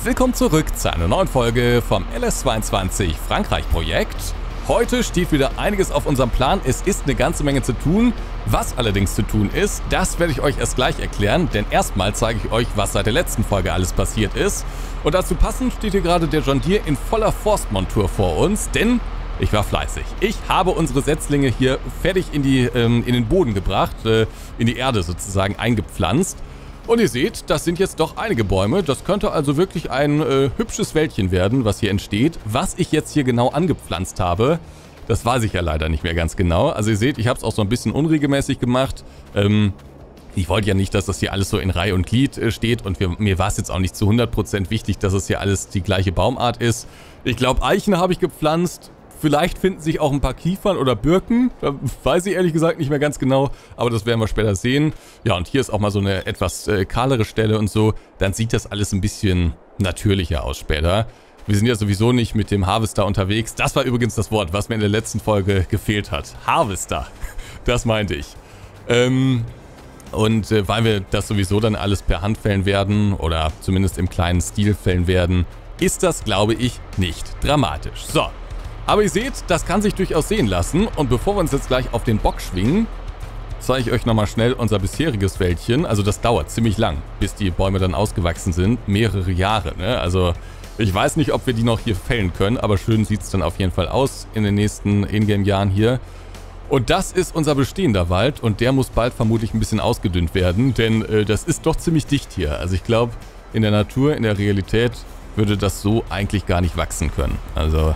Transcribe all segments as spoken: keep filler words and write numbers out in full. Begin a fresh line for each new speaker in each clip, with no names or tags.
willkommen zurück zu einer neuen Folge vom L S zweiundzwanzig Frankreich-Projekt. Heute steht wieder einiges auf unserem Plan. Es ist eine ganze Menge zu tun. Was allerdings zu tun ist, das werde ich euch erst gleich erklären, denn erstmal zeige ich euch, was seit der letzten Folge alles passiert ist. Und dazu passend steht hier gerade der John Deere in voller Forstmontur vor uns, denn ich war fleißig. Ich habe unsere Setzlinge hier fertig in, die, ähm, in den Boden gebracht, äh, in die Erde sozusagen eingepflanzt. Und ihr seht, das sind jetzt doch einige Bäume. Das könnte also wirklich ein äh, hübsches Wäldchen werden, was hier entsteht. Was ich jetzt hier genau angepflanzt habe, das weiß ich ja leider nicht mehr ganz genau. Also ihr seht, ich habe es auch so ein bisschen unregelmäßig gemacht. Ähm, ich wollte ja nicht, dass das hier alles so in Reihe und Glied äh, steht. Und wir, mir war es jetzt auch nicht zu hundert Prozent wichtig, dass es hier alles die gleiche Baumart ist. Ich glaube, Eichen habe ich gepflanzt. Vielleicht finden sich auch ein paar Kiefern oder Birken. Da weiß ich ehrlich gesagt nicht mehr ganz genau. Aber das werden wir später sehen. Ja, und hier ist auch mal so eine etwas äh, kahlere Stelle und so. Dann sieht das alles ein bisschen natürlicher aus später. Wir sind ja sowieso nicht mit dem Harvester unterwegs. Das war übrigens das Wort, was mir in der letzten Folge gefehlt hat. Harvester. Das meinte ich. Ähm, und äh, weil wir das sowieso dann alles per Hand fällen werden oder zumindest im kleinen Stil fällen werden, ist das, glaube ich, nicht dramatisch. So. Aber ihr seht, das kann sich durchaus sehen lassen. Und bevor wir uns jetzt gleich auf den Bock schwingen, zeige ich euch nochmal schnell unser bisheriges Wäldchen. Also das dauert ziemlich lang, bis die Bäume dann ausgewachsen sind. Mehrere Jahre, ne? Also ich weiß nicht, ob wir die noch hier fällen können, aber schön sieht es dann auf jeden Fall aus in den nächsten Ingame-Jahren hier. Und das ist unser bestehender Wald und der muss bald vermutlich ein bisschen ausgedünnt werden, denn äh, das ist doch ziemlich dicht hier. Also ich glaube, in der Natur, in der Realität würde das so eigentlich gar nicht wachsen können. Also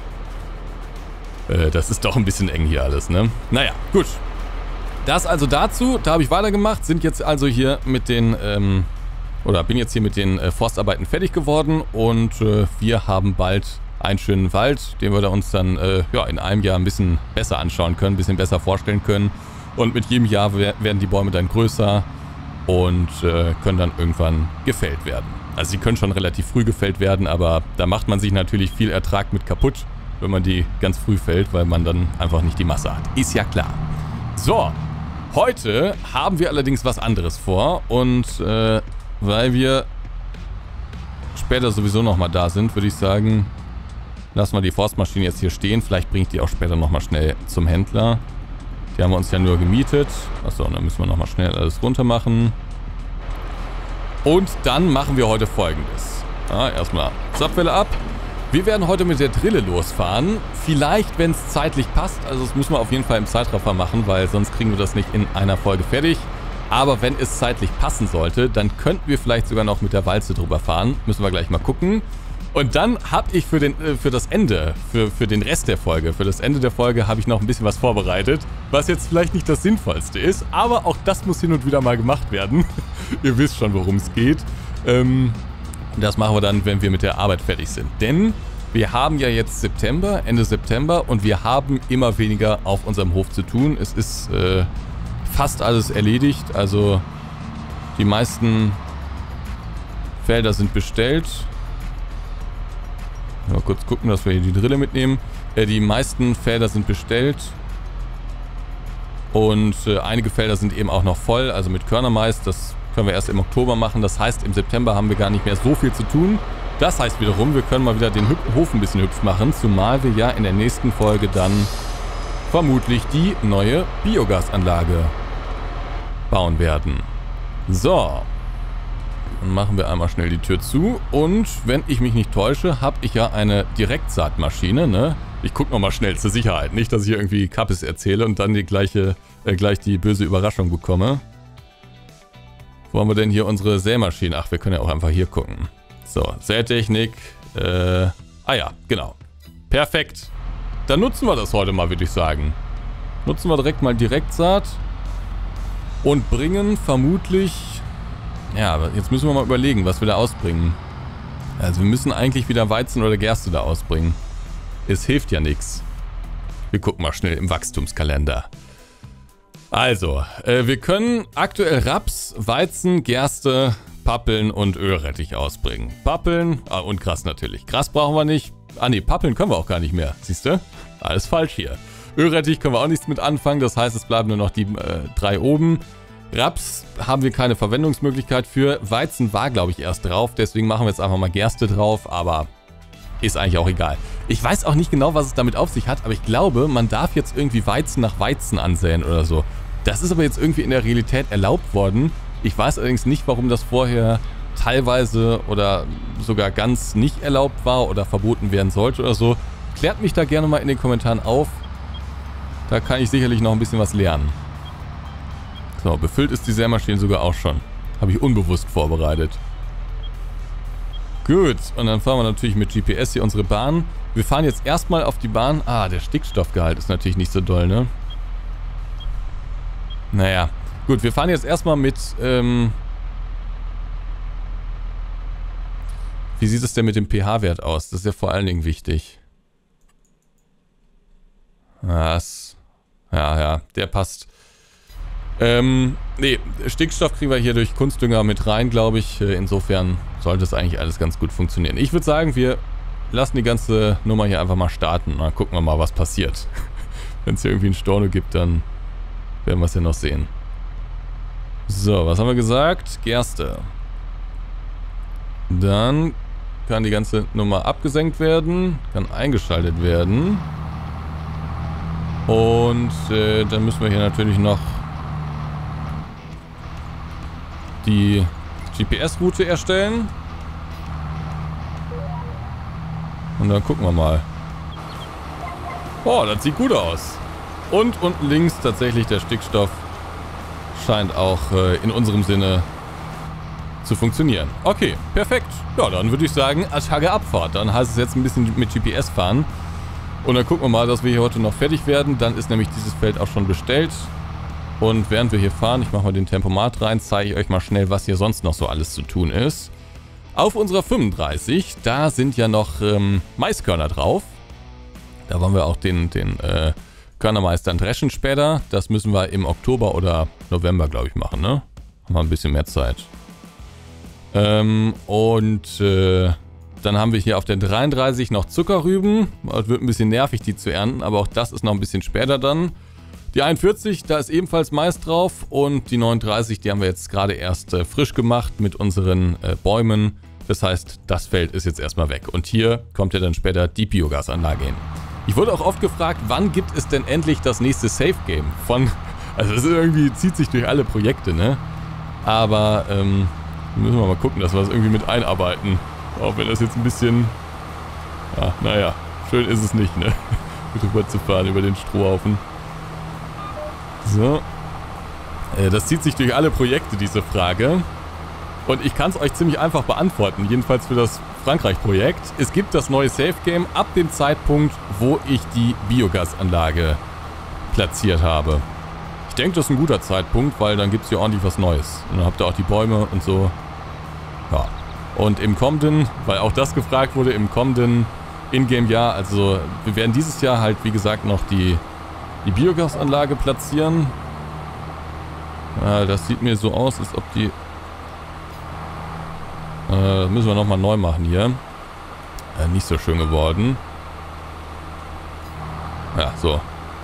das ist doch ein bisschen eng hier alles, ne? Naja, gut. Das also dazu. Da habe ich weitergemacht. Sind jetzt also hier mit den, ähm, oder bin jetzt hier mit den äh, Forstarbeiten fertig geworden. Und äh, wir haben bald einen schönen Wald, den wir da uns dann äh, ja, in einem Jahr ein bisschen besser anschauen können, ein bisschen besser vorstellen können. Und mit jedem Jahr werden die Bäume dann größer und äh, können dann irgendwann gefällt werden. Also sie können schon relativ früh gefällt werden, aber da macht man sich natürlich viel Ertrag mit kaputt, wenn man die ganz früh fällt, weil man dann einfach nicht die Masse hat. Ist ja klar. So, heute haben wir allerdings was anderes vor und äh, weil wir später sowieso nochmal da sind, würde ich sagen, lassen wir die Forstmaschine jetzt hier stehen. Vielleicht bringe ich die auch später nochmal schnell zum Händler. Die haben wir uns ja nur gemietet. Achso, dann müssen wir nochmal schnell alles runter machen. Und dann machen wir heute Folgendes. Ja, erstmal Zapfwelle ab. Wir werden heute mit der Drille losfahren. Vielleicht, wenn es zeitlich passt. Also das müssen wir auf jeden Fall im Zeitraffer machen, weil sonst kriegen wir das nicht in einer Folge fertig. Aber wenn es zeitlich passen sollte, dann könnten wir vielleicht sogar noch mit der Walze drüber fahren. Müssen wir gleich mal gucken. Und dann habe ich für, den, äh, für das Ende, für, für den Rest der Folge, für das Ende der Folge habe ich noch ein bisschen was vorbereitet. Was jetzt vielleicht nicht das Sinnvollste ist, aber auch das muss hin und wieder mal gemacht werden. Ihr wisst schon, worum es geht. Ähm... Das machen wir dann, wenn wir mit der Arbeit fertig sind. Denn wir haben ja jetzt September, Ende September und wir haben immer weniger auf unserem Hof zu tun. Es ist äh, fast alles erledigt. Also die meisten Felder sind bestellt. Mal kurz gucken, dass wir hier die Drille mitnehmen. Äh, die meisten Felder sind bestellt. Und äh, einige Felder sind eben auch noch voll, also mit Körnermais. Das können wir erst im Oktober machen. Das heißt, im September haben wir gar nicht mehr so viel zu tun. Das heißt wiederum, wir können mal wieder den Hof ein bisschen hübsch machen, zumal wir ja in der nächsten Folge dann vermutlich die neue Biogasanlage bauen werden. So. Dann machen wir einmal schnell die Tür zu. Und wenn ich mich nicht täusche, habe ich ja eine Direktsaatmaschine, ne? Ich gucke nochmal schnell zur Sicherheit. Nicht, dass ich hier irgendwie Kappes erzähle und dann die gleiche, äh, gleich die böse Überraschung bekomme. Wo haben wir denn hier unsere Sämaschine? Ach, wir können ja auch einfach hier gucken. So, Sätechnik. Äh, ah ja, genau. Perfekt. Dann nutzen wir das heute mal, würde ich sagen. Nutzen wir direkt mal Direktsaat. Und bringen vermutlich... Ja, aber jetzt müssen wir mal überlegen, was wir da ausbringen. Also wir müssen eigentlich wieder Weizen oder Gerste da ausbringen. Es hilft ja nichts. Wir gucken mal schnell im Wachstumskalender. Also, äh, wir können aktuell Raps, Weizen, Gerste, Pappeln und Ölrettich ausbringen. Pappeln, ah, und Gras natürlich. Gras brauchen wir nicht. Ah ne, Pappeln können wir auch gar nicht mehr. Siehst du? Alles falsch hier. Ölrettich können wir auch nichts mit anfangen. Das heißt, es bleiben nur noch die äh, drei oben. Raps haben wir keine Verwendungsmöglichkeit für. Weizen war, glaube ich, erst drauf. Deswegen machen wir jetzt einfach mal Gerste drauf. Aber ist eigentlich auch egal. Ich weiß auch nicht genau, was es damit auf sich hat. Aber ich glaube, man darf jetzt irgendwie Weizen nach Weizen ansäen oder so. Das ist aber jetzt irgendwie in der Realität erlaubt worden. Ich weiß allerdings nicht, warum das vorher teilweise oder sogar ganz nicht erlaubt war oder verboten werden sollte oder so. Klärt mich da gerne mal in den Kommentaren auf. Da kann ich sicherlich noch ein bisschen was lernen. So, befüllt ist die Sämaschine sogar auch schon. Habe ich unbewusst vorbereitet. Gut, und dann fahren wir natürlich mit G P S hier unsere Bahn. Wir fahren jetzt erstmal auf die Bahn. Ah, der Stickstoffgehalt ist natürlich nicht so doll, ne? Naja, gut, wir fahren jetzt erstmal mit, ähm... wie sieht es denn mit dem pH-Wert aus? Das ist ja vor allen Dingen wichtig. Das... Ja, ja, der passt. Ähm, nee, Stickstoff kriegen wir hier durch Kunstdünger mit rein, glaube ich. Insofern sollte es eigentlich alles ganz gut funktionieren. Ich würde sagen, wir lassen die ganze Nummer hier einfach mal starten. Dann gucken wir mal, was passiert. Wenn es hier irgendwie einen Storno gibt, dann werden wir es ja noch sehen. So, was haben wir gesagt? Gerste. Dann kann die ganze Nummer abgesenkt werden, kann eingeschaltet werden. Und äh, dann müssen wir hier natürlich noch die G P S-Route erstellen. Und dann gucken wir mal. Oh, das sieht gut aus. Und unten links tatsächlich der Stickstoff scheint auch äh, in unserem Sinne zu funktionieren. Okay, perfekt. Ja, dann würde ich sagen, Attacke Abfahrt. Dann heißt es jetzt ein bisschen mit G P S fahren. Und dann gucken wir mal, dass wir hier heute noch fertig werden. Dann ist nämlich dieses Feld auch schon bestellt. Und während wir hier fahren, ich mache mal den Tempomat rein, zeige ich euch mal schnell, was hier sonst noch so alles zu tun ist. Auf unserer fünfunddreißig, da sind ja noch ähm, Maiskörner drauf. Da wollen wir auch den, den äh, Körnermeister dreschen später. Das müssen wir im Oktober oder November, glaube ich, machen, ne? Haben wir ein bisschen mehr Zeit. Ähm, und äh, dann haben wir hier auf der dreiunddreißig noch Zuckerrüben. Es wird ein bisschen nervig, die zu ernten, aber auch das ist noch ein bisschen später dann. Die einundvierzig, da ist ebenfalls Mais drauf und die neununddreißig, die haben wir jetzt gerade erst äh, frisch gemacht mit unseren äh, Bäumen. Das heißt, das Feld ist jetzt erstmal weg. Und hier kommt ja dann später die Biogasanlage hin. Ich wurde auch oft gefragt, wann gibt es denn endlich das nächste Safe Game? Von, also das ist irgendwie, zieht sich durch alle Projekte, ne? Aber ähm, müssen wir mal gucken, dass wir das irgendwie mit einarbeiten. Auch wenn das jetzt ein bisschen, ja, naja, schön ist es nicht, ne? Drüber zu fahren über den Strohhaufen. So. Äh, das zieht sich durch alle Projekte, diese Frage. Und ich kann es euch ziemlich einfach beantworten, jedenfalls für das Frankreich-Projekt. Es gibt das neue Safe Game ab dem Zeitpunkt, wo ich die Biogasanlage platziert habe. Ich denke, das ist ein guter Zeitpunkt, weil dann gibt es hier ordentlich was Neues. Und dann habt ihr auch die Bäume und so. Ja. Und im kommenden, weil auch das gefragt wurde, im kommenden Ingame-Jahr, also wir werden dieses Jahr halt, wie gesagt, noch die, die Biogasanlage platzieren. Ja, das sieht mir so aus, als ob die... Äh, müssen wir nochmal neu machen hier. Äh, nicht so schön geworden. Ja, so.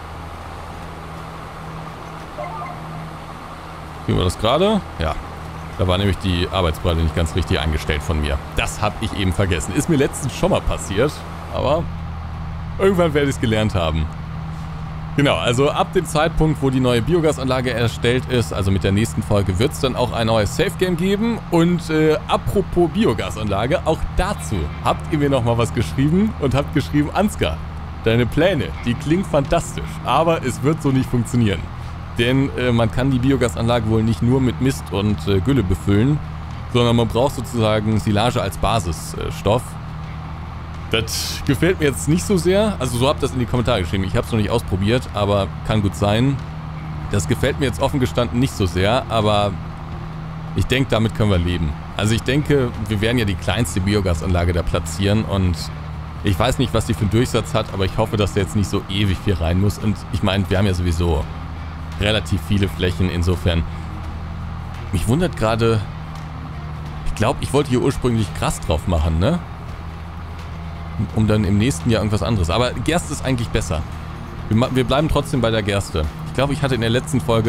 Kriegen wir das gerade? Ja. Da war nämlich die Arbeitsbreite nicht ganz richtig eingestellt von mir. Das habe ich eben vergessen. Ist mir letztens schon mal passiert, aber irgendwann werde ich es gelernt haben. Genau, also ab dem Zeitpunkt, wo die neue Biogasanlage erstellt ist, also mit der nächsten Folge, wird es dann auch ein neues Safe Game geben. Und äh, apropos Biogasanlage, auch dazu habt ihr mir nochmal was geschrieben und habt geschrieben, Ansgar, deine Pläne, die klingen fantastisch, aber es wird so nicht funktionieren. Denn äh, man kann die Biogasanlage wohl nicht nur mit Mist und äh, Gülle befüllen, sondern man braucht sozusagen Silage als Basisstoff. Äh, das gefällt mir jetzt nicht so sehr. Also so habt ihr das in die Kommentare geschrieben. Ich habe es noch nicht ausprobiert, aber kann gut sein. Das gefällt mir jetzt offen gestanden nicht so sehr, aber ich denke, damit können wir leben. Also ich denke, wir werden ja die kleinste Biogasanlage da platzieren und ich weiß nicht, was die für einen Durchsatz hat, aber ich hoffe, dass da jetzt nicht so ewig viel rein muss. Und ich meine, wir haben ja sowieso relativ viele Flächen, insofern. Mich wundert gerade, ich glaube, ich wollte hier ursprünglich Gras drauf machen, ne? Um dann im nächsten Jahr irgendwas anderes. Aber Gerste ist eigentlich besser. Wir, wir bleiben trotzdem bei der Gerste. Ich glaube, ich hatte in der letzten Folge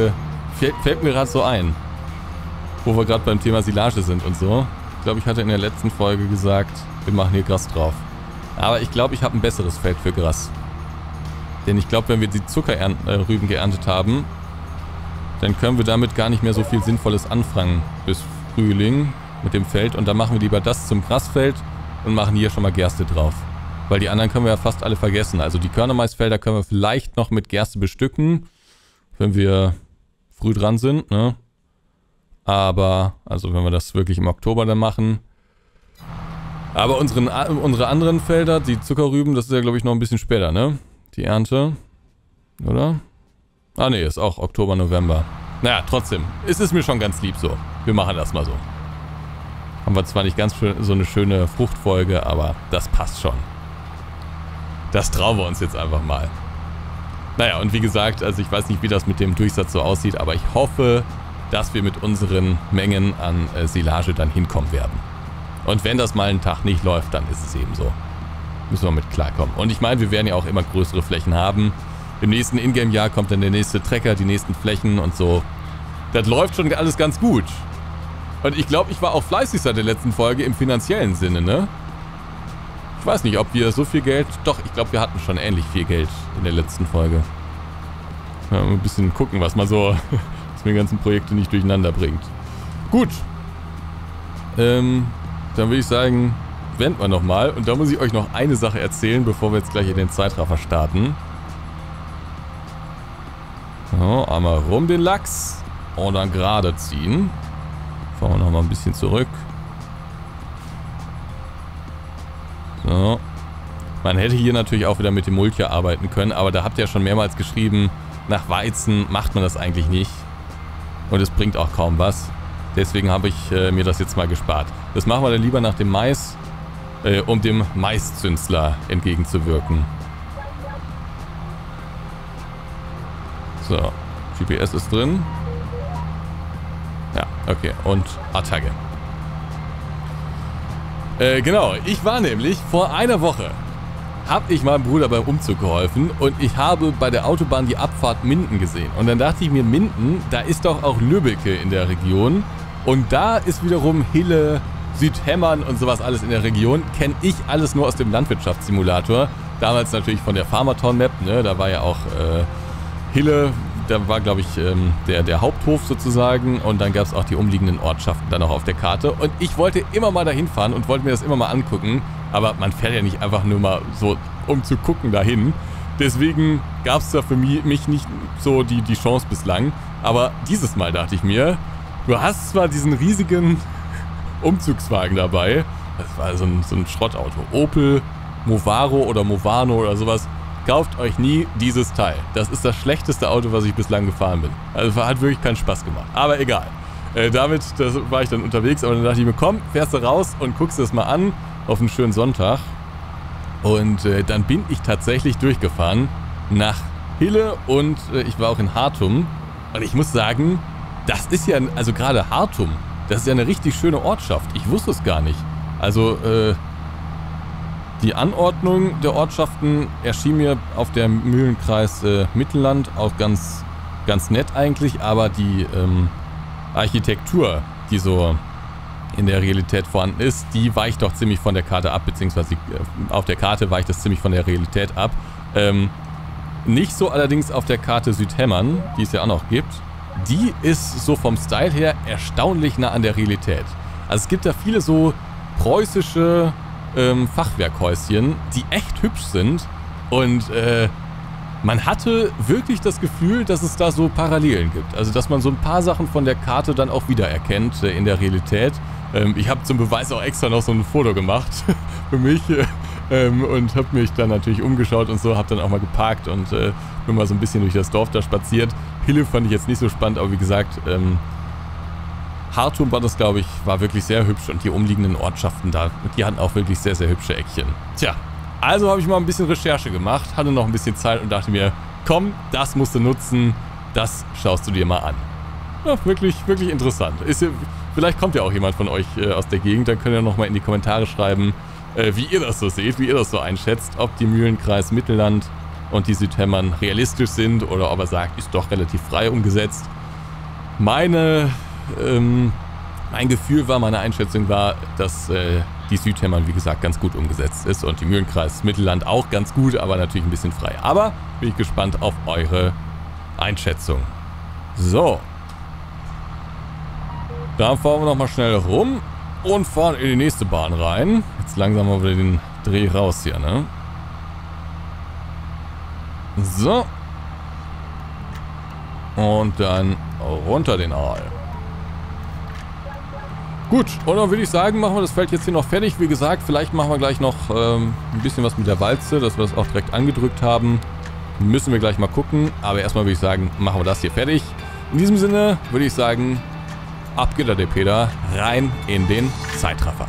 fällt, fällt mir gerade so ein, wo wir gerade beim Thema Silage sind und so. Ich glaube, ich hatte in der letzten Folge gesagt, wir machen hier Gras drauf. Aber ich glaube, ich habe ein besseres Feld für Gras. Denn ich glaube, wenn wir die Zuckerrüben geerntet haben, dann können wir damit gar nicht mehr so viel Sinnvolles anfangen bis Frühling mit dem Feld. Und dann machen wir lieber das zum Grasfeld und machen hier schon mal Gerste drauf. Weil die anderen können wir ja fast alle vergessen. Also die Körnermaisfelder können wir vielleicht noch mit Gerste bestücken, wenn wir früh dran sind, ne? Aber, also wenn wir das wirklich im Oktober dann machen. Aber unseren, unsere anderen Felder, die Zuckerrüben, das ist ja glaube ich noch ein bisschen später, ne? Die Ernte. Oder? Ah ne, ist auch Oktober, November. Naja, trotzdem. Es ist mir schon ganz lieb so. Wir machen das mal so. Haben wir zwar nicht ganz so eine schöne Fruchtfolge, aber das passt schon. Das trauen wir uns jetzt einfach mal. Naja, und wie gesagt, also ich weiß nicht, wie das mit dem Durchsatz so aussieht, aber ich hoffe, dass wir mit unseren Mengen an äh, Silage dann hinkommen werden. Und wenn das mal einen Tag nicht läuft, dann ist es eben so. Müssen wir mit klarkommen. Und ich meine, wir werden ja auch immer größere Flächen haben. Im nächsten Ingame-Jahr kommt dann der nächste Trecker, die nächsten Flächen und so. Das läuft schon alles ganz gut. Und ich glaube, ich war auch fleißig seit der letzten Folge im finanziellen Sinne, ne? Ich weiß nicht, ob wir so viel Geld... Doch, ich glaube, wir hatten schon ähnlich viel Geld in der letzten Folge. Ja, ein bisschen gucken, was man so... dass man die ganzen Projekte nicht durcheinander bringt. Gut. Ähm, dann würde ich sagen, wenden wir nochmal. Und da muss ich euch noch eine Sache erzählen, bevor wir jetzt gleich in den Zeitraffer starten. So, einmal rum den Lachs. Und dann gerade ziehen. Fahren wir nochmal ein bisschen zurück. So. Man hätte hier natürlich auch wieder mit dem Mulcher arbeiten können, aber da habt ihr ja schon mehrmals geschrieben, nach Weizen macht man das eigentlich nicht. Und es bringt auch kaum was. Deswegen habe ich äh, mir das jetzt mal gespart. Das machen wir dann lieber nach dem Mais, äh, um dem Maiszünsler entgegenzuwirken. So, G P S ist drin. Ja, okay. Und Attacke. Äh, genau. Ich war nämlich vor einer Woche, habe ich meinem Bruder beim Umzug geholfen und ich habe bei der Autobahn die Abfahrt Minden gesehen. Und dann dachte ich mir, Minden, da ist doch auch Lübbecke in der Region. Und da ist wiederum Hille, Südhemmern und sowas alles in der Region. Kenne ich alles nur aus dem Landwirtschaftssimulator. Damals natürlich von der Farmertown Map, ne? Da war ja auch äh, Hille, da war glaube ich ähm, der, der Haupthof sozusagen. Und dann gab es auch die umliegenden Ortschaften dann noch auf der Karte. Und ich wollte immer mal dahin fahren und wollte mir das immer mal angucken. Aber man fährt ja nicht einfach nur mal so, um zu gucken, dahin. Deswegen gab es da für mich, mich nicht so die, die Chance bislang. Aber dieses Mal dachte ich mir, du hast zwar diesen riesigen Umzugswagen dabei. Das war so ein, so ein Schrottauto. Opel Movaro oder Movano oder sowas. Kauft euch nie dieses Teil. Das ist das schlechteste Auto, was ich bislang gefahren bin. Also hat wirklich keinen Spaß gemacht. Aber egal. Äh, damit das war ich dann unterwegs. Aber dann dachte ich mir, komm, fährst du raus und guckst das mal an. Auf einen schönen Sonntag. Und äh, dann bin ich tatsächlich durchgefahren nach Hille und äh, ich war auch in Hartum. Und ich muss sagen, das ist ja, also gerade Hartum, das ist ja eine richtig schöne Ortschaft. Ich wusste es gar nicht. Also äh, die Anordnung der Ortschaften erschien mir auf der Mühlenkreis äh, Mittelland auch ganz, ganz nett eigentlich. Aber die ähm, Architektur, die so in der Realität vorhanden ist, die weicht doch ziemlich von der Karte ab, beziehungsweise äh, auf der Karte weicht das ziemlich von der Realität ab. Ähm, nicht so allerdings auf der Karte Südhemmern, die es ja auch noch gibt. Die ist so vom Style her erstaunlich nah an der Realität. Also es gibt da viele so preußische ähm, Fachwerkhäuschen, die echt hübsch sind und äh, man hatte wirklich das Gefühl, dass es da so Parallelen gibt. Also dass man so ein paar Sachen von der Karte dann auch wiedererkennt äh, in der Realität. Ähm, ich habe zum Beweis auch extra noch so ein Foto gemacht für mich äh, ähm, und habe mich dann natürlich umgeschaut und so, habe dann auch mal geparkt und äh, bin mal so ein bisschen durch das Dorf da spaziert. Hille fand ich jetzt nicht so spannend, aber wie gesagt, ähm, Hartum war das, glaube ich, war wirklich sehr hübsch und die umliegenden Ortschaften da, die hatten auch wirklich sehr, sehr hübsche Eckchen. Tja, also habe ich mal ein bisschen Recherche gemacht, hatte noch ein bisschen Zeit und dachte mir, komm, das musst du nutzen, das schaust du dir mal an. Ja, wirklich, wirklich interessant. Ist, vielleicht kommt ja auch jemand von euch äh, aus der Gegend, dann könnt ihr nochmal in die Kommentare schreiben, äh, wie ihr das so seht, wie ihr das so einschätzt, ob die Mühlenkreis Mittelland und die Südhemmern realistisch sind oder ob er sagt, ist doch relativ frei umgesetzt. meine, ähm, mein Gefühl war, meine Einschätzung war, dass äh, die Südhämmern, wie gesagt, ganz gut umgesetzt ist und die Mühlenkreis Mittelland auch ganz gut, aber natürlich ein bisschen frei. Aber bin ich gespannt auf eure Einschätzung. So. Dann fahren wir nochmal schnell rum und fahren in die nächste Bahn rein. Jetzt langsam mal wieder den Dreh raus hier, ne? So. Und dann runter den Aal. Gut, und dann würde ich sagen, machen wir das Feld jetzt hier noch fertig. Wie gesagt, vielleicht machen wir gleich noch ähm, ein bisschen was mit der Walze, dass wir das auch direkt angedrückt haben. Müssen wir gleich mal gucken. Aber erstmal würde ich sagen, machen wir das hier fertig. In diesem Sinne würde ich sagen, ab geht der Peter rein in den Zeitraffer.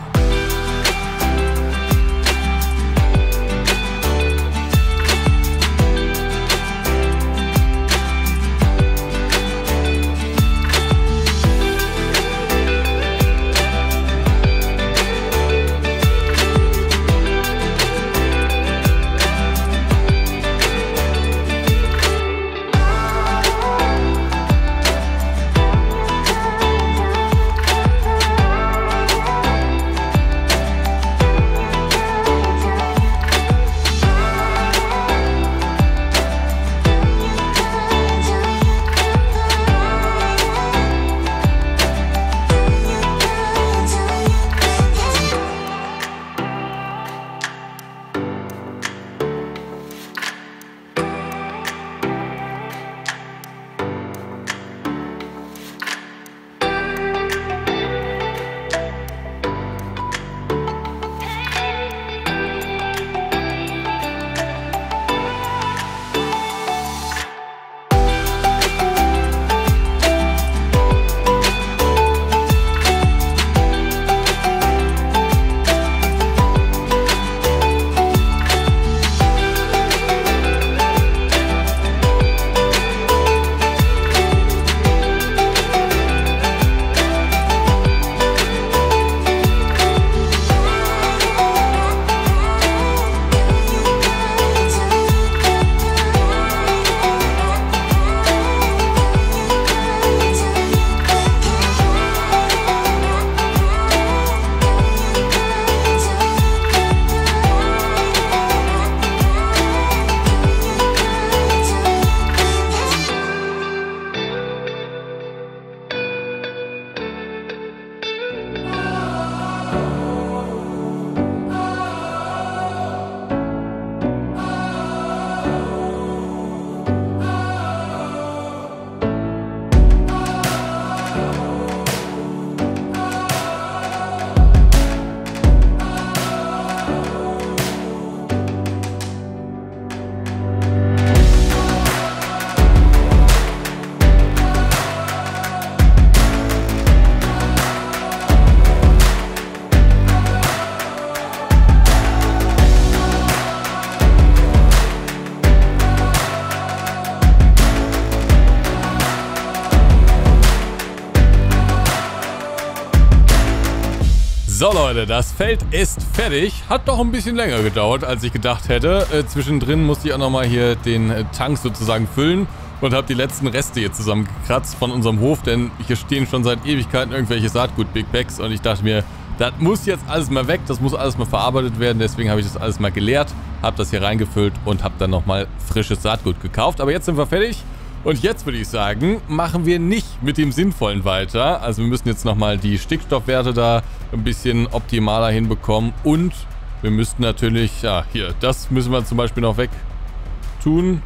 So Leute, das Feld ist fertig. Hat doch ein bisschen länger gedauert, als ich gedacht hätte. Äh, zwischendrin musste ich auch nochmal hier den äh, Tank sozusagen füllen und habe die letzten Reste hier zusammengekratzt von unserem Hof, denn hier stehen schon seit Ewigkeiten irgendwelche Saatgut-Big Bags und ich dachte mir, das muss jetzt alles mal weg, das muss alles mal verarbeitet werden, deswegen habe ich das alles mal geleert, habe das hier reingefüllt und habe dann nochmal frisches Saatgut gekauft. Aber jetzt sind wir fertig. Und jetzt würde ich sagen, machen wir nicht mit dem Sinnvollen weiter. Also wir müssen jetzt nochmal die Stickstoffwerte da ein bisschen optimaler hinbekommen. Und wir müssten natürlich, ja hier, das müssen wir zum Beispiel noch weg tun.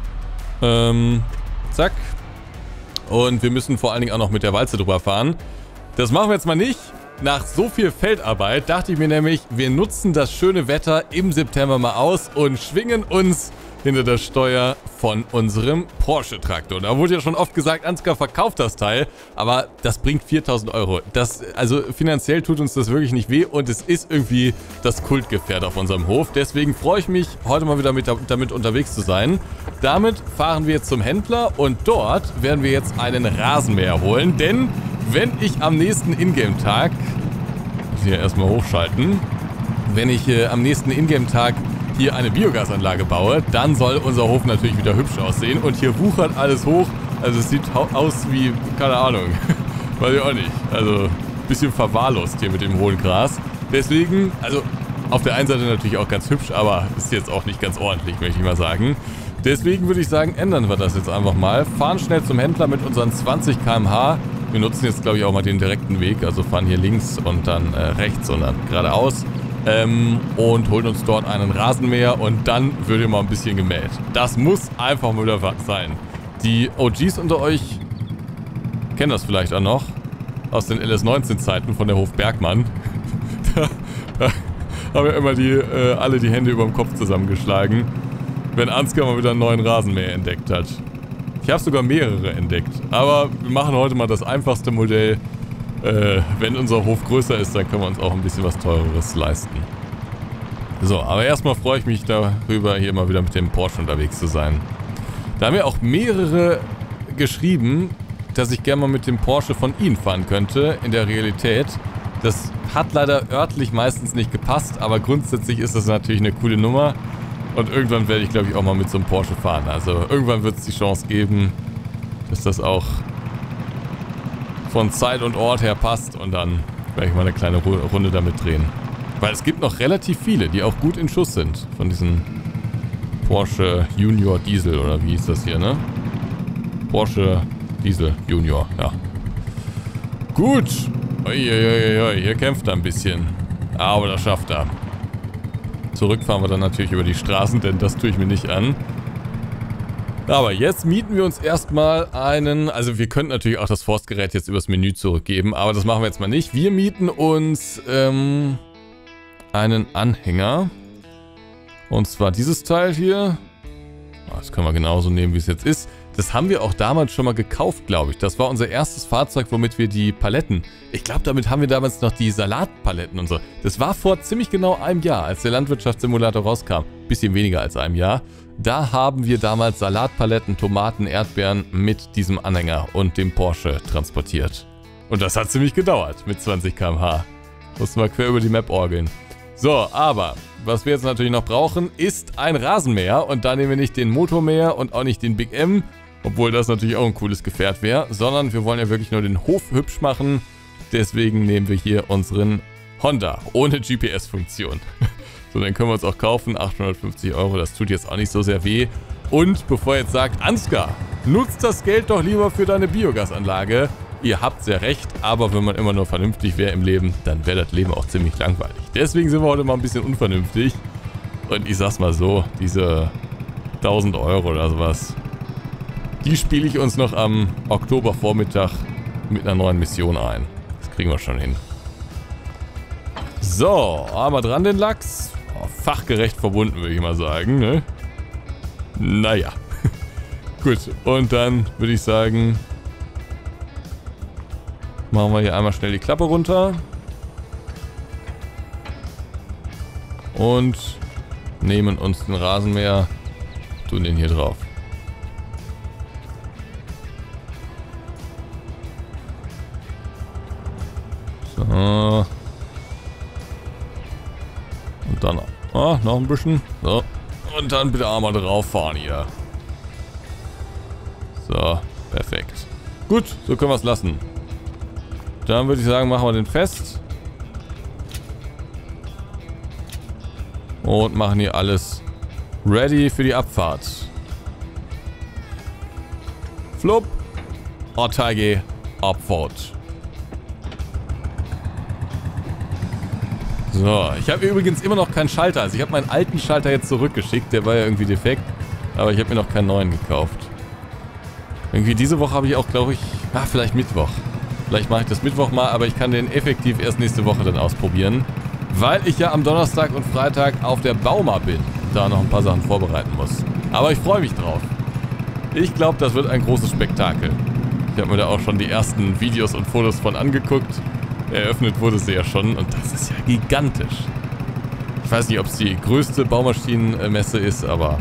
Ähm, zack. Und wir müssen vor allen Dingen auch noch mit der Walze drüber fahren. Das machen wir jetzt mal nicht. Nach so viel Feldarbeit dachte ich mir nämlich, wir nutzen das schöne Wetter im September mal aus und schwingen uns hinter das Steuer von unserem Porsche-Traktor. Da wurde ja schon oft gesagt, Ansgar verkauft das Teil, aber das bringt viertausend Euro. Das, also finanziell tut uns das wirklich nicht weh und es ist irgendwie das Kultgefährt auf unserem Hof. Deswegen freue ich mich, heute mal wieder mit, damit unterwegs zu sein. Damit fahren wir zum Händler und dort werden wir jetzt einen Rasenmäher holen, denn wenn ich am nächsten Ingame-Tag, hier erstmal hochschalten, wenn ich äh, am nächsten Ingame-Tag hier eine Biogasanlage baue, dann soll unser Hof natürlich wieder hübsch aussehen und hier wuchert alles hoch. Also es sieht aus wie, keine Ahnung, weiß ich auch nicht. Also ein bisschen verwahrlost hier mit dem hohen Gras. Deswegen, also auf der einen Seite natürlich auch ganz hübsch, aber ist jetzt auch nicht ganz ordentlich, möchte ich mal sagen. Deswegen würde ich sagen, ändern wir das jetzt einfach mal. Fahren schnell zum Händler mit unseren zwanzig Kilometer pro Stunde. Wir nutzen jetzt, glaube ich, auch mal den direkten Weg. Also fahren hier links und dann äh, rechts und dann geradeaus. Ähm, und holen uns dort einen Rasenmäher und dann wird hier mal ein bisschen gemäht. Das muss einfach mal wieder was sein. Die O Gs unter euch kennen das vielleicht auch noch. Aus den L S neunzehn Zeiten von der Hof Bergmann. da, da haben ja immer die, äh, alle die Hände über dem Kopf zusammengeschlagen, wenn Ansgar mal wieder einen neuen Rasenmäher entdeckt hat. Ich habe sogar mehrere entdeckt. Aber wir machen heute mal das einfachste Modell. Äh, wenn unser Hof größer ist, dann können wir uns auch ein bisschen was Teureres leisten. So, aber erstmal freue ich mich darüber, hier mal wieder mit dem Porsche unterwegs zu sein. Da haben ja auch mehrere geschrieben, dass ich gerne mal mit dem Porsche von ihnen fahren könnte, in der Realität. Das hat leider örtlich meistens nicht gepasst, aber grundsätzlich ist das natürlich eine coole Nummer. Und irgendwann werde ich, glaube ich, auch mal mit so einem Porsche fahren. Also irgendwann wird es die Chance geben, dass das auch von Zeit und Ort her passt. Und dann werde ich mal eine kleine Runde damit drehen. Weil es gibt noch relativ viele, die auch gut in Schuss sind. Von diesen Porsche Junior Diesel oder wie ist das hier, ne? Porsche Diesel Junior, ja. Gut. Uiuiuiui, hier kämpft er ein bisschen. Aber das schafft er. Zurück fahren wir dann natürlich über die Straßen, denn das tue ich mir nicht an. Aber jetzt mieten wir uns erstmal einen, also wir könnten natürlich auch das Forstgerät jetzt übers Menü zurückgeben, aber das machen wir jetzt mal nicht. Wir mieten uns ähm, einen Anhänger. Und zwar dieses Teil hier. Das können wir genauso nehmen, wie es jetzt ist. Das haben wir auch damals schon mal gekauft, glaube ich. Das war unser erstes Fahrzeug, womit wir die Paletten... Ich glaube, damit haben wir damals noch die Salatpaletten und so. Das war vor ziemlich genau einem Jahr, als der Landwirtschaftssimulator rauskam. Bisschen weniger als einem Jahr. Da haben wir damals Salatpaletten, Tomaten, Erdbeeren mit diesem Anhänger und dem Porsche transportiert. Und das hat ziemlich gedauert mit zwanzig Kilometer pro Stunde. Mussten wir quer über die Map orgeln. So, aber was wir jetzt natürlich noch brauchen, ist ein Rasenmäher. Und da nehmen wir nicht den Motormäher und auch nicht den Big M, obwohl das natürlich auch ein cooles Gefährt wäre, sondern wir wollen ja wirklich nur den Hof hübsch machen. Deswegen nehmen wir hier unseren Honda ohne G P S-Funktion. So, dann können wir uns auch kaufen. achthundertfünfzig Euro, das tut jetzt auch nicht so sehr weh. Und bevor ihr jetzt sagt, Ansgar, nutzt das Geld doch lieber für deine Biogasanlage. Ihr habt sehr recht, aber wenn man immer nur vernünftig wäre im Leben, dann wäre das Leben auch ziemlich langweilig. Deswegen sind wir heute mal ein bisschen unvernünftig. Und ich sag's mal so, diese tausend Euro oder sowas, die spiele ich uns noch am Oktobervormittag mit einer neuen Mission ein. Das kriegen wir schon hin. So, haben wir dran den Lachs. Oh, fachgerecht verbunden, würde ich mal sagen, ne? Naja. Gut, und dann würde ich sagen, machen wir hier einmal schnell die Klappe runter. Und nehmen uns den Rasenmäher, tun den hier drauf. So. Und dann ah, noch ein bisschen. So. Und dann bitte einmal drauf fahren hier. So, perfekt. Gut, so können wir es lassen. Dann würde ich sagen, machen wir den fest. Und machen hier alles ready für die Abfahrt. Flupp. Ortage. Abfahrt. So, ich habe übrigens immer noch keinen Schalter. Also ich habe meinen alten Schalter jetzt zurückgeschickt. Der war ja irgendwie defekt. Aber ich habe mir noch keinen neuen gekauft. Irgendwie diese Woche habe ich auch, glaube ich... Ah, vielleicht Mittwoch. Vielleicht mache ich das Mittwoch mal, aber ich kann den effektiv erst nächste Woche dann ausprobieren. Weil ich ja am Donnerstag und Freitag auf der Bauma bin. Da noch ein paar Sachen vorbereiten muss. Aber ich freue mich drauf. Ich glaube, das wird ein großes Spektakel. Ich habe mir da auch schon die ersten Videos und Fotos von angeguckt. Eröffnet wurde sie ja schon und das ist ja gigantisch. Ich weiß nicht, ob es die größte Baumaschinenmesse ist, aber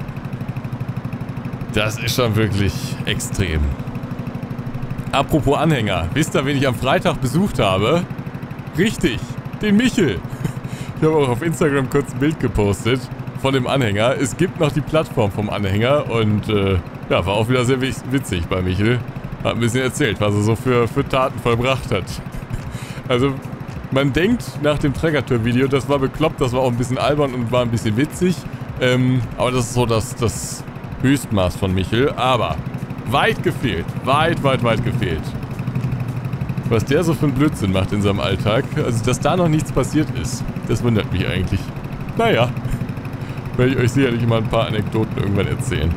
das ist schon wirklich extrem. Apropos Anhänger, wisst ihr, wen ich am Freitag besucht habe? Richtig, den Michel. Ich habe auch auf Instagram kurz ein Bild gepostet von dem Anhänger. Es gibt noch die Plattform vom Anhänger und äh, Ja, war auch wieder sehr witzig bei Michel. Hat ein bisschen erzählt, was er so für, für Taten vollbracht hat. Also, man denkt nach dem Trägertür-Video, das war bekloppt, das war auch ein bisschen albern und war ein bisschen witzig. Ähm, aber das ist so das, das Höchstmaß von Michel. Aber weit gefehlt. Weit, weit, weit gefehlt. Was der so für einen Blödsinn macht in seinem Alltag. Also, dass da noch nichts passiert ist. Das wundert mich eigentlich. Naja. Werde ich euch sicherlich mal ein paar Anekdoten irgendwann erzählen.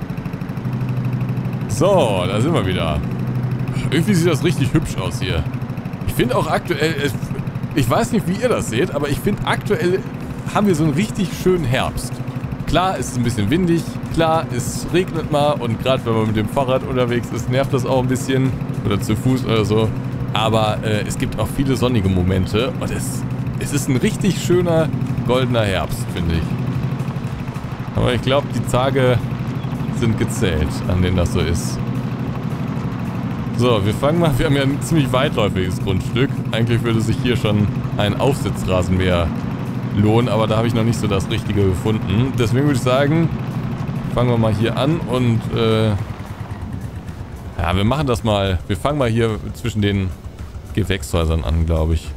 So, da sind wir wieder. Irgendwie sieht das richtig hübsch aus hier. Ich finde auch aktuell... Ich weiß nicht, wie ihr das seht, aber ich finde aktuell haben wir so einen richtig schönen Herbst. Klar, es ist ein bisschen windig. Klar, es regnet mal. Und gerade wenn man mit dem Fahrrad unterwegs ist, nervt das auch ein bisschen. Oder zu Fuß oder so. Aber äh, es gibt auch viele sonnige Momente. Und es, es ist ein richtig schöner, goldener Herbst, finde ich. Aber ich glaube, die Tage sind gezählt, an denen das so ist. So, wir fangen mal. Wir haben ja ein ziemlich weitläufiges Grundstück. Eigentlich würde sich hier schon ein Aufsitzrasenmäher lohnen, aber da habe ich noch nicht so das Richtige gefunden. Deswegen würde ich sagen, fangen wir mal hier an und äh, ja, wir machen das mal. Wir fangen mal hier zwischen den Gewächshäusern an, glaube ich.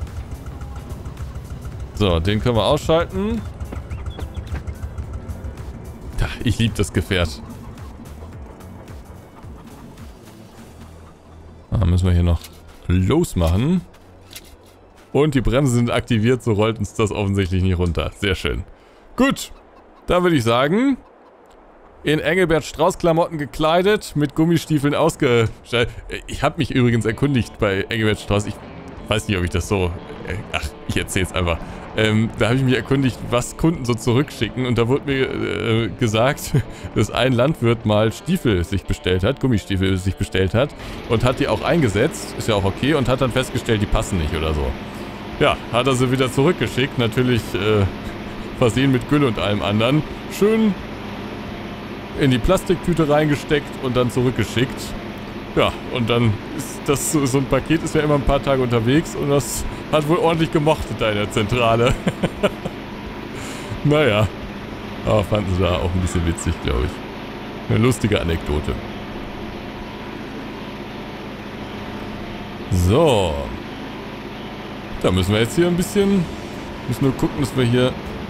So, den können wir ausschalten. Ich liebe das Gefährt. Da müssen wir hier noch losmachen. Und die Bremsen sind aktiviert, so rollt uns das offensichtlich nicht runter. Sehr schön. Gut, dann würde ich sagen, in Engelbert Strauß Klamotten gekleidet, mit Gummistiefeln ausgestattet. Ich habe mich übrigens erkundigt bei Engelbert Strauß. Ich weiß nicht, ob ich das so... Ach, ich erzähle es einfach. Ähm, da habe ich mich erkundigt, was Kunden so zurückschicken. Und da wurde mir äh, gesagt, dass ein Landwirt mal Stiefel sich bestellt hat, Gummistiefel sich bestellt hat. Und hat die auch eingesetzt, ist ja auch okay. Und hat dann festgestellt, die passen nicht oder so. Ja, hat er sie wieder zurückgeschickt. Natürlich äh, versehen mit Gülle und allem anderen. Schön in die Plastiktüte reingesteckt und dann zurückgeschickt. Ja, und dann ist das so, so ein Paket ist ja immer ein paar Tage unterwegs und das hat wohl ordentlich gemochtet da in der Zentrale. Naja, aber fanden sie da auch ein bisschen witzig, glaube ich. Eine lustige Anekdote. So. Da müssen wir jetzt hier ein bisschen, müssen nur gucken, dass wir hier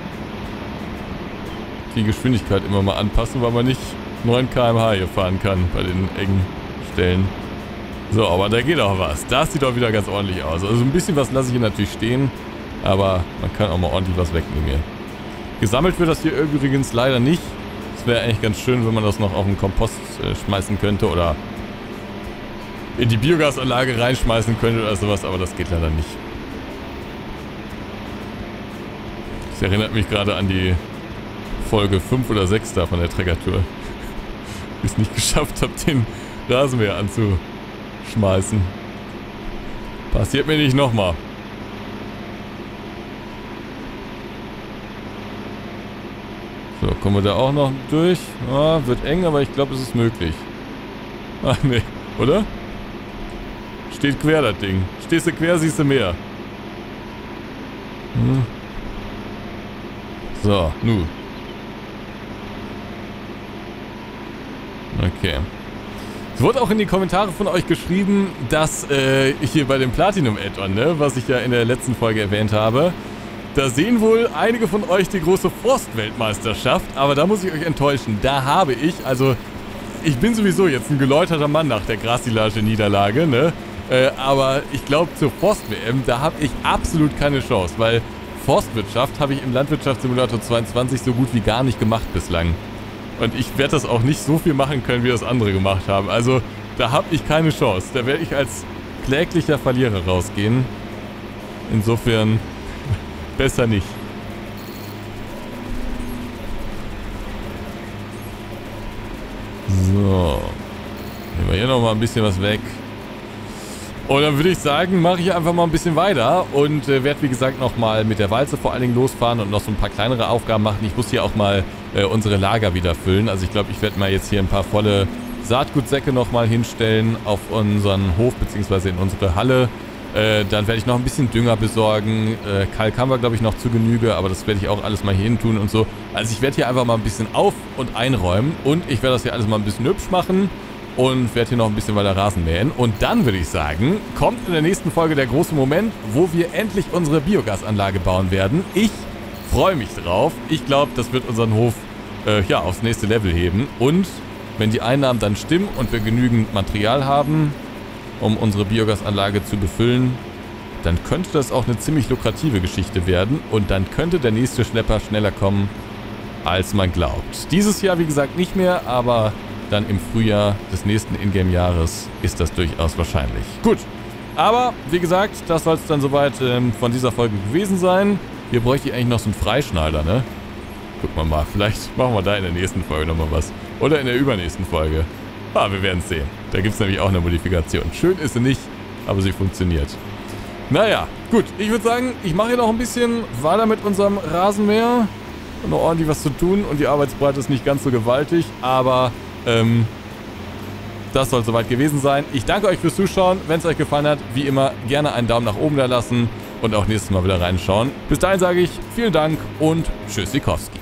die Geschwindigkeit immer mal anpassen, weil man nicht neun Kilometer pro Stunde hier fahren kann bei den engen Stellen. So, aber da geht auch was. Das sieht doch wieder ganz ordentlich aus. Also ein bisschen was lasse ich hier natürlich stehen, aber man kann auch mal ordentlich was wegnehmen hier. Gesammelt wird das hier übrigens leider nicht. Es wäre eigentlich ganz schön, wenn man das noch auf den Kompost äh, schmeißen könnte oder in die Biogasanlage reinschmeißen könnte oder sowas, aber das geht leider nicht. Das erinnert mich gerade an die Folge fünf oder sechs da von der Trägertür. Ich es nicht geschafft habe, den Rasenmäher anzuschmeißen. Passiert mir nicht nochmal. So, kommen wir da auch noch durch? Ah, wird eng, aber ich glaube, es ist möglich. Ach nee, oder? Steht quer das Ding. Stehst du quer, siehst du mehr. Hm. So, nu. Okay. Es wurde auch in die Kommentare von euch geschrieben, dass äh, hier bei dem Platinum-Add-on, ne, was ich ja in der letzten Folge erwähnt habe, da sehen wohl einige von euch die große Forstweltmeisterschaft, aber da muss ich euch enttäuschen. Da habe ich, also ich bin sowieso jetzt ein geläuterter Mann nach der Grassilage-Niederlage, ne? Äh, aber ich glaube zur Forst-W M, da habe ich absolut keine Chance, weil Forstwirtschaft habe ich im Landwirtschaftssimulator zweiundzwanzig so gut wie gar nicht gemacht bislang. Und ich werde das auch nicht so viel machen können, wie das andere gemacht haben. Also, da habe ich keine Chance. Da werde ich als kläglicher Verlierer rausgehen. Insofern, besser nicht. So. Nehmen wir hier nochmal ein bisschen was weg. Und dann würde ich sagen, mache ich einfach mal ein bisschen weiter und äh, werde wie gesagt nochmal mit der Walze vor allen Dingen losfahren und noch so ein paar kleinere Aufgaben machen. Ich muss hier auch mal äh, unsere Lager wieder füllen. Also ich glaube, ich werde mal jetzt hier ein paar volle Saatgutsäcke nochmal hinstellen auf unseren Hof bzw. in unsere Halle. Äh, dann werde ich noch ein bisschen Dünger besorgen. Äh, Kalk haben wir, glaube ich, noch zu Genüge, aber das werde ich auch alles mal hier hin tun und so. Also ich werde hier einfach mal ein bisschen auf- und einräumen und ich werde das hier alles mal ein bisschen hübsch machen und werde hier noch ein bisschen weiter Rasen mähen. Und dann würde ich sagen, kommt in der nächsten Folge der große Moment, wo wir endlich unsere Biogasanlage bauen werden. Ich freue mich drauf. Ich glaube, das wird unseren Hof äh, ja, aufs nächste Level heben. Und wenn die Einnahmen dann stimmen und wir genügend Material haben, um unsere Biogasanlage zu befüllen, dann könnte das auch eine ziemlich lukrative Geschichte werden und dann könnte der nächste Schlepper schneller kommen, als man glaubt. Dieses Jahr, wie gesagt, nicht mehr, aber dann im Frühjahr des nächsten Ingame-Jahres ist das durchaus wahrscheinlich. Gut, aber wie gesagt, das soll es dann soweit ähm, von dieser Folge gewesen sein. Hier bräuchte ich eigentlich noch so einen Freischneider, ne? Gucken wir mal, vielleicht machen wir da in der nächsten Folge nochmal was. Oder in der übernächsten Folge. Ah, wir werden es sehen. Da gibt es nämlich auch eine Modifikation. Schön ist sie nicht, aber sie funktioniert. Naja, gut. Ich würde sagen, ich mache hier noch ein bisschen weiter mit unserem Rasenmäher. Noch ordentlich was zu tun und die Arbeitsbreite ist nicht ganz so gewaltig, aber ähm, das soll soweit gewesen sein. Ich danke euch fürs Zuschauen. Wenn es euch gefallen hat, wie immer, gerne einen Daumen nach oben da lassen und auch nächstes Mal wieder reinschauen. Bis dahin sage ich vielen Dank und Tschüssikowski.